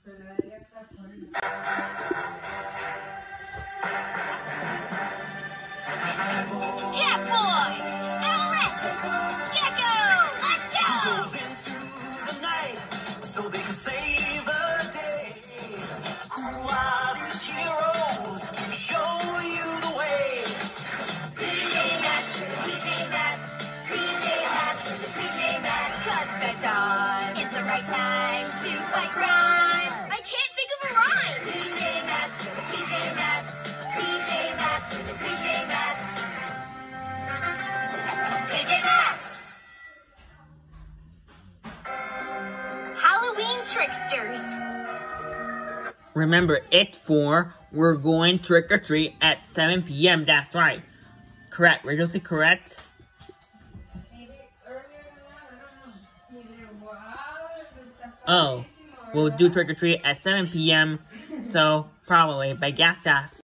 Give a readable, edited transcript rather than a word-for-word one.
Catboy! Owlette! Gecko! Let's go! Goes into the night so they can save the day. Who are these heroes to show you the way? PJ Masks, PJ Masks, PJ Masks, PJ Masks. 'Cause bedtime is the right time to fight crime. I can't think of a rhyme. PJ Masks, PJ Masks, PJ Masks, PJ Masks. PJ Masks! Halloween tricksters. Remember, it's we're going trick or treat at 7 p.m. That's right. Correct. Rachel, say correct. Oh, we'll do trick or treat at 7 p.m. So probably by gas.